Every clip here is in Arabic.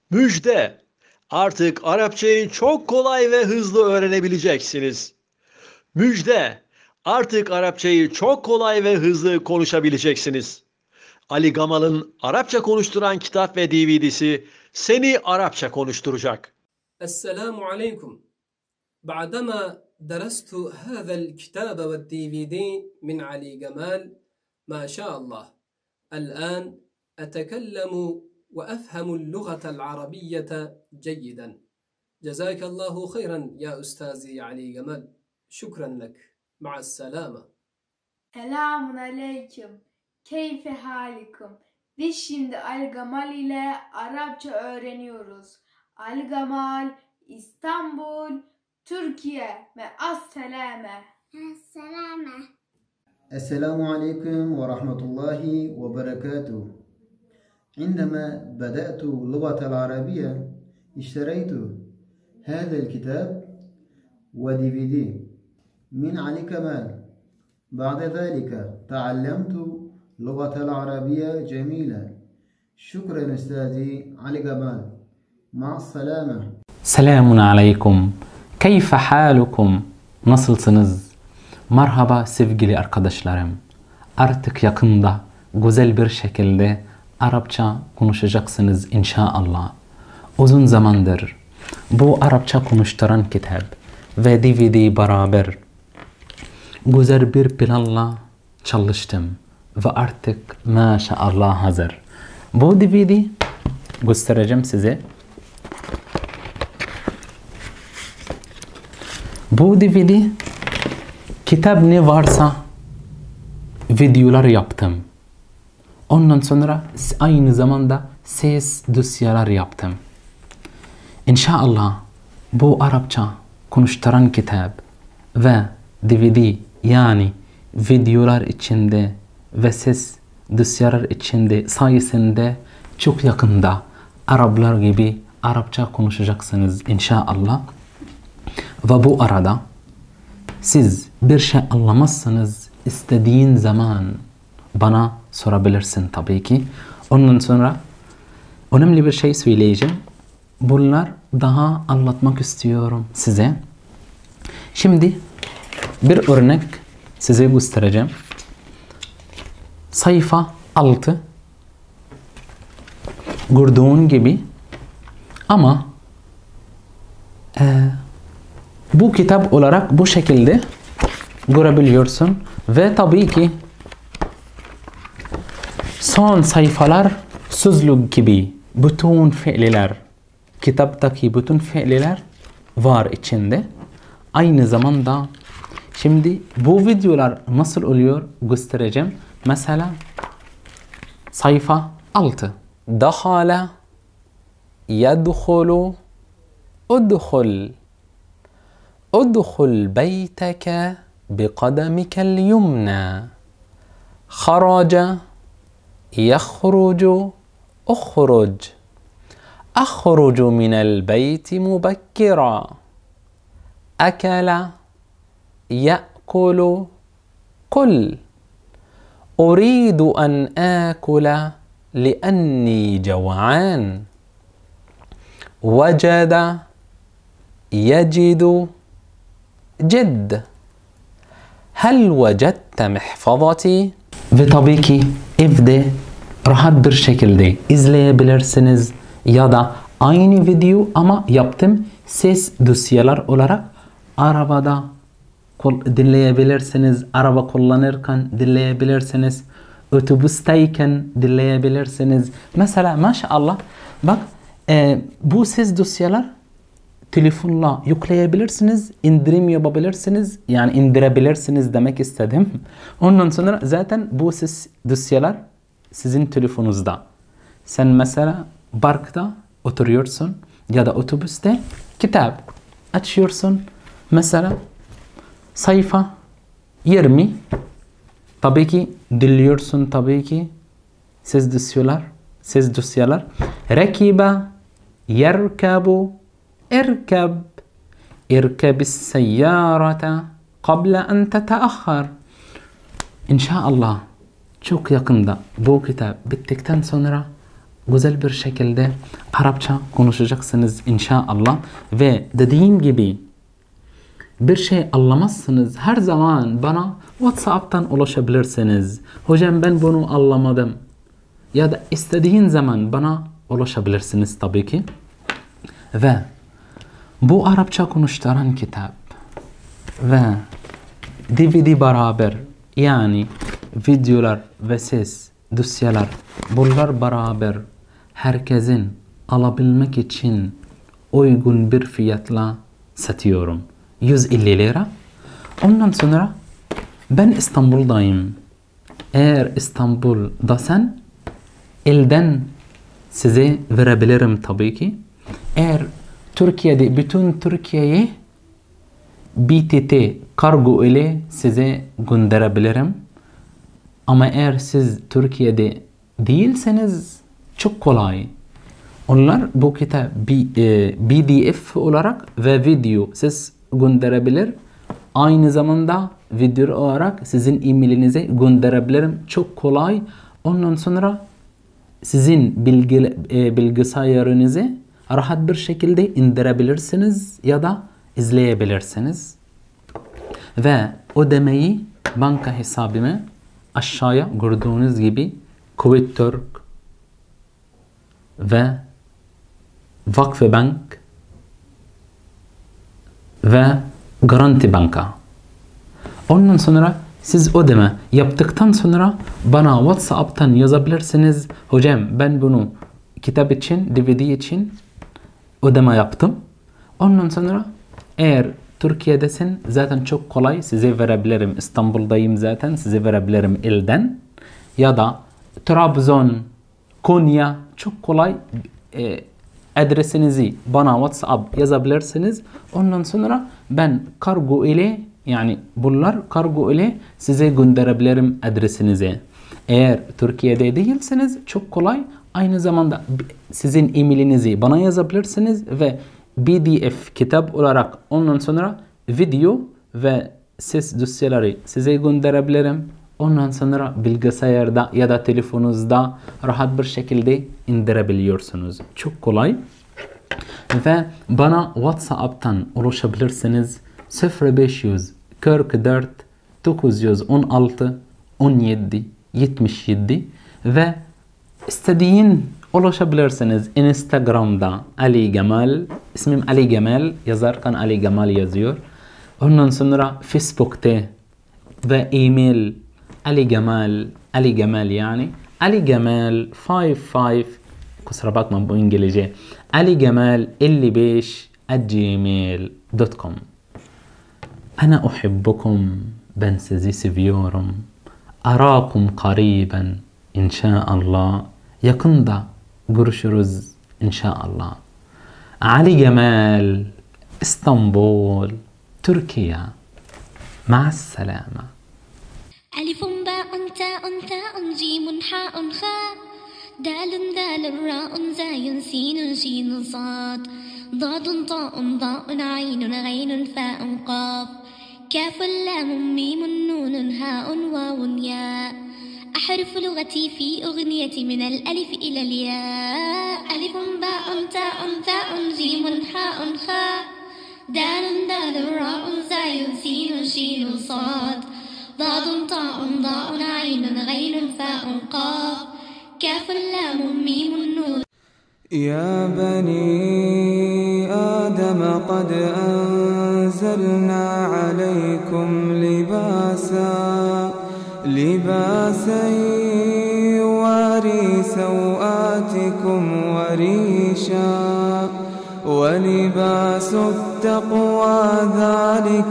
Müjde! Artık Arapçayı çok kolay ve hızlı öğrenebileceksiniz. Müjde! Artık Arapçayı çok kolay ve hızlı konuşabileceksiniz. Ali Gamal'ın Arapça konuşturan kitap ve DVD'si seni Arapça konuşturacak. السلام عليكم. بعدما درست هذا الكتاب والDVD من علي جمال ما شاء الله الآن أتكلم وأفهم اللغة العربية جيدا. جزاك الله خيرا يا أستاذي علي جمال. شكرا لك. مع السلامة. Selamun aleyküm. Keyfe halikum. Biz şimdi Ali Gamal ile Arapça öğreniyoruz. Ali Gamal, İstanbul, Türkiye ve Asselame. السلامة. السلام عليكم ورحمة الله وبركاته. عندما بدأت اللغة العربية اشتريت هذا الكتاب وDVD من علي كمال. بعد ذلك تعلمت اللغة العربية جميلة. شكرا أستاذي علي كمال. مع السلامة. Selamun aleyküm. Keyfe halukum? Nasılsınız? Merhaba sevgili arkadaşlarım. Artık yakında güzel bir şekilde Arapça konuşacaksınız inşallah. Uzun zamandır bu Arapça konuşturan kitap ve DVD beraber güzel bir planla çalıştım ve artık maşallah hazır. Bu DVD göstereceğim size. Bu DVD kitap ne varsa videolar yaptım. Ondan sonra aynı zamanda ses dosyalar yaptım. İnşallah bu Arapça konuşturan kitap ve DVD yani videolar içinde ve ses dosyalar içinde sayesinde çok yakında Araplar gibi Arapça konuşacaksınız inşallah. Ve bu arada siz bir şey anlamazsanız istediğin zaman bana sorabilirsin tabii ki. Ondan sonra önemli bir şey söyleyeceğim. Bunlar daha anlatmak istiyorum size. Şimdi bir örnek size göstereceğim. Sayfa 6 gördüğün gibi ama bu kitap olarak bu şekilde görebiliyorsun ve tabii ki son sayfalar sözlük gibi bütün fiiller, kitaptaki bütün fiiller var içinde. Aynı zamanda şimdi bu videolar nasıl oluyor göstereceğim. Mesela sayfa 6. Dakhala, yadkhulu, udkhul. ادخل بيتك بقدمك اليمنى. خرج يخرج اخرج. أخرج من البيت مبكرا. أكل يأكل كل. أريد أن آكل لأني جوعان. وجد يجد جد. هل وجدت محفظتي? Ve tabii ki evde rahat bir şekilde izleyebilirsiniz ya da aynı video ama yaptım ses dosyalar olarak arabada dinleyebilirsiniz, araba kullanırken dinleyebilirsiniz, otobüsteyken dinleyebilirsiniz. Mesela maşallah bak bu ses dosyalar telefonla yükleyebilirsiniz, indirim yapabilirsiniz. Yani indirebilirsiniz demek istedim. Ondan sonra zaten bu ses dosyalar sizin telefonunuzda. Sen mesela parkta oturuyorsun ya da otobüste kitap açıyorsun. Mesela sayfa 20 tabii ki dinliyorsun tabii ki ses dosyalar. Rakibe yerkabu اركب. اركب السيارة قبل أن تتأخر. İnşallah çok yakında bu kitap bittikten sonra güzel bir şekilde Arapça konuşacaksınız inşallah. Ve dediğim gibi bir şey anlamazsınız, her zaman bana WhatsApp'tan ulaşabilirsiniz. Hocam ben bunu anlamadım. Ya da istediğin zaman bana ulaşabilirsiniz tabii ki. Ve bu Arapça konuşturan kitap ve DVD beraber, yani videolar ve ses dosyalar, bunlar beraber herkesin alabilmek için uygun bir fiyatla satıyorum. 150 lira. Ondan sonra ben İstanbul'dayım. Eğer İstanbul'dasan elden size verebilirim tabii ki. Eğer Türkiye'de, bütün Türkiye'ye BTT kargo ile size gönderebilirim. Ama eğer siz Türkiye'de değilseniz çok kolay. Onlar bu kitap PDF olarak ve video ses gönderebilir. Aynı zamanda video olarak sizin e-mailinize gönderebilirim. Çok kolay. Ondan sonra sizin bilgisayarınızı rahat bir şekilde indirebilirsiniz ya da izleyebilirsiniz. Ve ödemeyi banka hesabımı aşağıya gördüğünüz gibi Kuveyt Türk ve Vakfı Bank ve Garanti Banka. Ondan sonra siz ödeme yaptıktan sonra bana WhatsApp'tan yazabilirsiniz. Hocam ben bunu kitap için, DVD için ödeme yaptım. Ondan sonra eğer Türkiye'desin zaten çok kolay size verebilirim. İstanbul'dayım zaten, size verebilirim elden. Ya da Trabzon, Konya, çok kolay adresinizi bana WhatsApp yazabilirsiniz. Ondan sonra ben kargo ile, yani bunlar kargo ile size gönderebilirim adresinize. Eğer Türkiye'de değilseniz çok kolay. Aynı zamanda sizin e-mailinizi bana yazabilirsiniz ve PDF kitap olarak ondan sonra video ve ses dosyaları size gönderebilirim. Ondan sonra bilgisayarda ya da telefonunuzda rahat bir şekilde indirebiliyorsunuz. Çok kolay. Ve bana WhatsApp'tan ulaşabilirsiniz. 0500 44 916 17 77 ve istediğin ulaşabilirsiniz. Instagram'da Ali Gamal, ismim Ali Gamal, yazarken Ali Gamal yazıyor. Ondan sonra Facebook'ta ve e-mail Ali Gamal yani Ali Gamal 55, kusura bakma bu İngilizce, aligamal55@gmail.com. Ana uhibbukum, ben sizi seviyorum. Arakum qariben inşallah. Yakında görüşürüz inşallah. Ali Gamal, İstanbul, Türkiye. Ma'as-salama. ألف باء تاء ثاء جيم حاء خاء دال دال راء زاي سين شين صاد ضاد طاء ضاء عين غين فاء قاف كاف لام ميم نون هاء واو ياء أحرف لغتي في أغنيتي من الألف إلى الياء ألف باء تاء ثاء جيم حاء خاء دال دال راء زاي سين شين صاد ضاد طاء ضاء عين غين فاء قاف كاف لام ميم نون. يا بني آدم قد أنزلنا عليكم لباسا يواري سوآتكم وريشا ولباس التقوى ذلك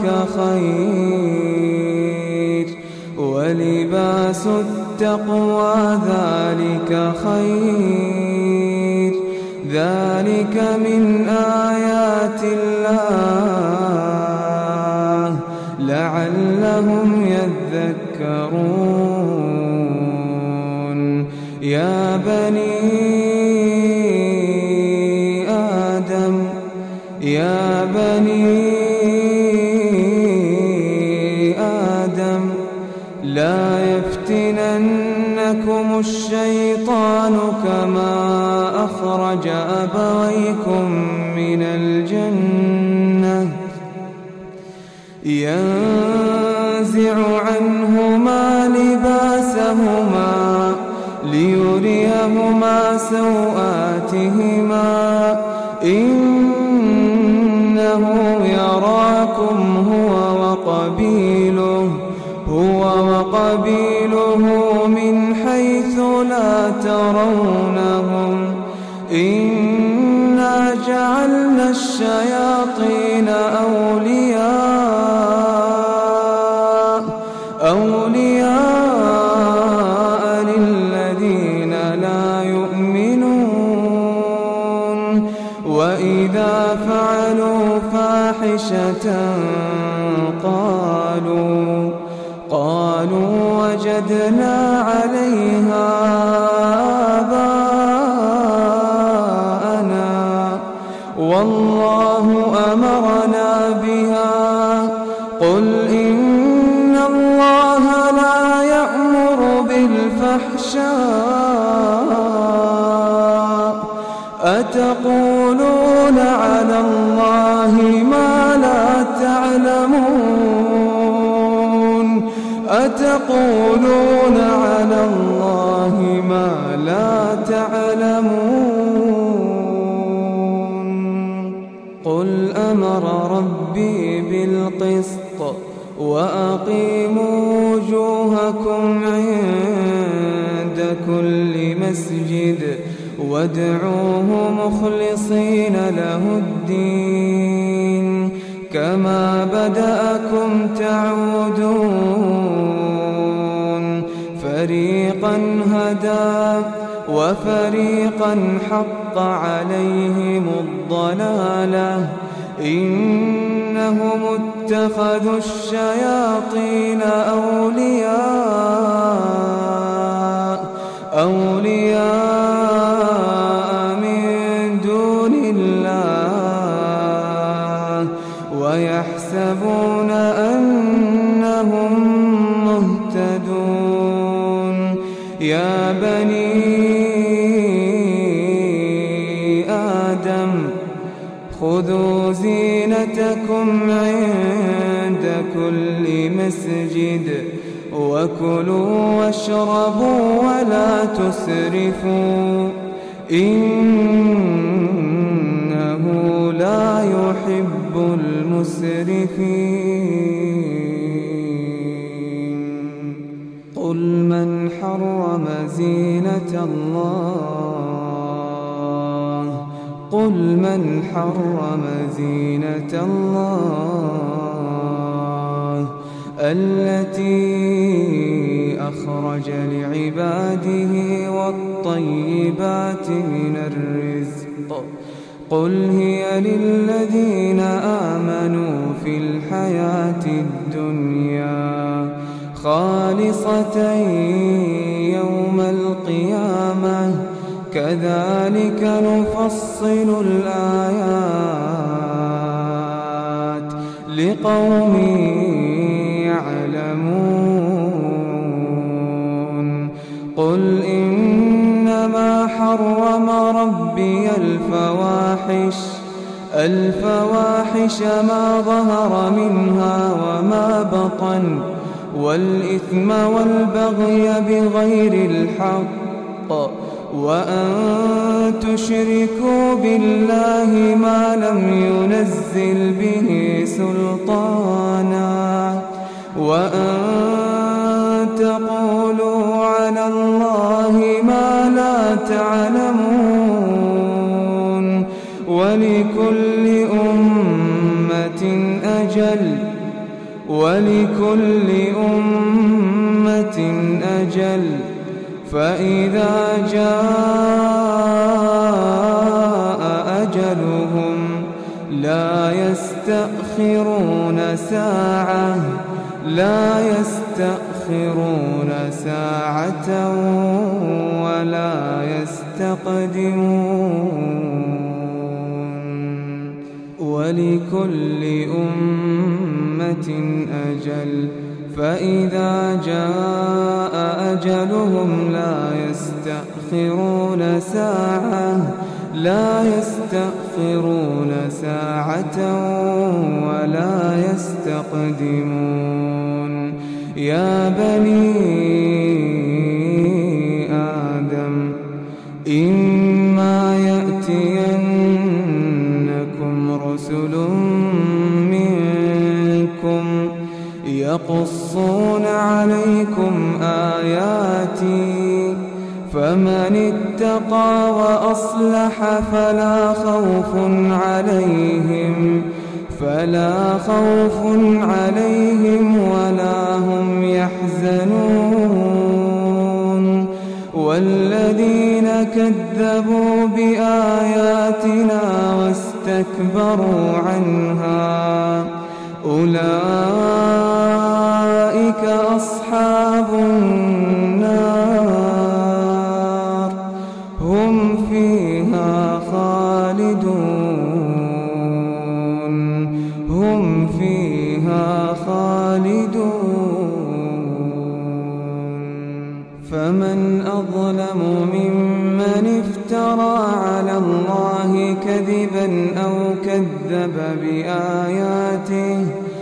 خير ولباس التقوى ذلك خير ذلك من آيات الله لعلهم يذكرون. يا بني آدم لا يفتننكم الشيطان كما أخرج أبويكم من الجنة ينزع عنهما لباسهما ليريهما سوآتهما إنه يراكم هو وقبيله من حيث لا ترونهم إنا جعلنا الشياطين أولياء للذين لا يؤمنون وإذا فعلوا فاحشة قالوا وجدنا عليها آباءنا والله أمرنا بها قل إن الله لا يأمر بالفحشاء أتقولون على الله ما لا تعلمون أتقولون على الله ما لا تعلمون قل أمر ربي بالقسط وأقيموا وجوهكم عند كل مسجد وادعوه مخلصين له الدين كما بدأكم تعودون فريقا هدى وفريقا حق عليهم الضلالة إنهم اتخذوا الشياطين أولياء من دون الله ويحسبون أنهم مهتدون يا بني آدم خذوا زينتكم عند كل مسجد وكلوا واشربوا ولا تسرفوا إنه لا يحب المسرفين قل من حرم زينة الله قل من حرم زينة الله التي أخرج لعباده والطيبات من الرزق قل هي للذين آمنوا في الحياة الدنيا خالصة يوم القيامة كذلك نفصل الآيات لقوم يعلمون قل إنما حرم ربي الفواحش ما ظهر منها وما بطن والإثم والبغي بغير الحق وأن تشركوا بالله ما لم ينزل به سلطانا وأن تقولوا على الله ما لا تعلمون ولكل أمة أجل فإذا جاء أجلهم لا يستأخرون ساعة ولا يستقدمون ولكل أمة أمة أجل فإذا جاء أجلهم لا يستأخرون ساعة ولا يستقدمون يا بني آدم إما يأتينكم رسل منكم يقصون عليكم آياتي فمن اتقى وأصلح فلا خوف عليهم ولا هم يحزنون والذين كذبوا بآياتنا واستكبروا عنها أولئك أصحاب النار هم فيها خالدون فمن أظلم ممن افترى على الله كذبا أو كذب بآياته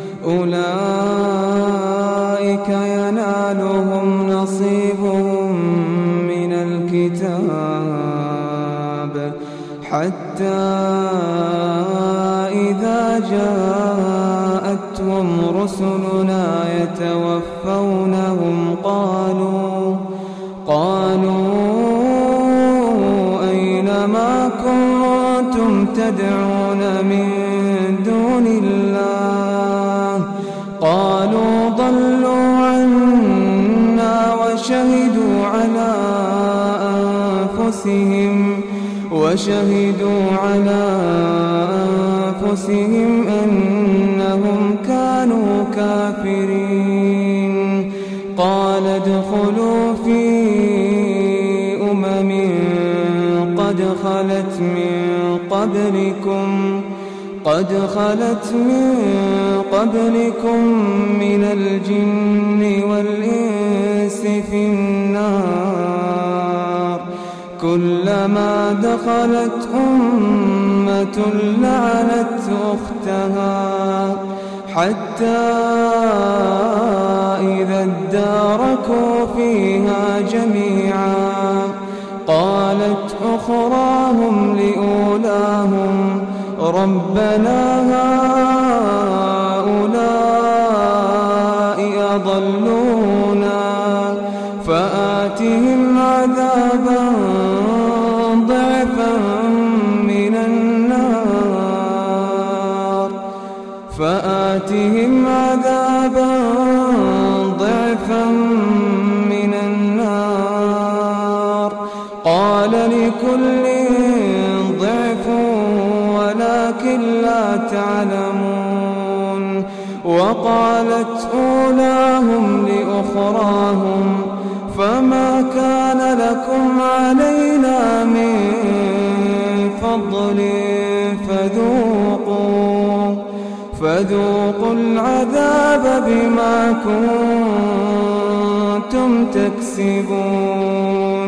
أولئك ينالهم نصيبهم من الكتاب حتى إذا جاءتهم رسلنا يتوفونهم قالوا أين ما كنتم تدعون من دون الله قالوا ضلوا عنا وشهدوا على أنفسهم أنهم كانوا كافرين قال ادخلوا في أمم قد خلت من قبلكم من الجن والإنس في النار كلما دخلت أمة لعنت أختها حتى إذا اداركوا فيها جميعا قالت أخراهم لأولاهم ربنا هؤلاء أضلونا فآتهم عذابا ضعفا من النار قال لكل ضعف ولكن لا تعلمون وقالت أولاهم لأخراهم فما كان لكم علينا من فضل فذوقوا العذاب بما كنتم تكسبون